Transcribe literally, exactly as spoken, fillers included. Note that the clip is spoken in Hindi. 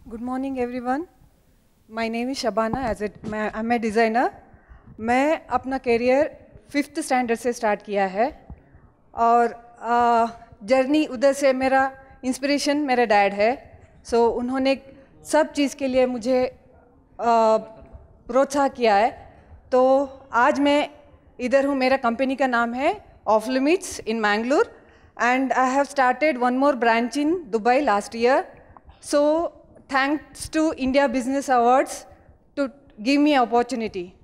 Good morning everyone. My name is Shabana. As a, मैं I'm a designer. मैं अपना करियर फिफ्थ स्टैंडर्ड से स्टार्ट किया है और जर्नी उधर से मेरा इंस्पिरेशन मेरा डैड है. सो so, उन्होंने सब चीज़ के लिए मुझे प्रोत्साहन किया है. तो आज मैं इधर हूँ. मेरा कंपनी का नाम है off limits in Mangalore and I have started one more branch in Dubai last year. So thanks to India Business Awards to give me opportunity.